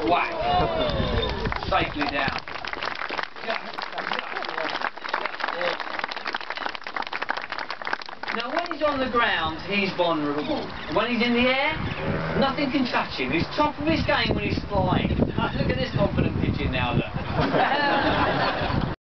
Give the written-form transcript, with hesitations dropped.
Whack. Safely down. Now when he's on the ground, he's vulnerable. When he's in the air, nothing can touch him. He's top of his game when he's flying. Look at this confident pigeon now, look.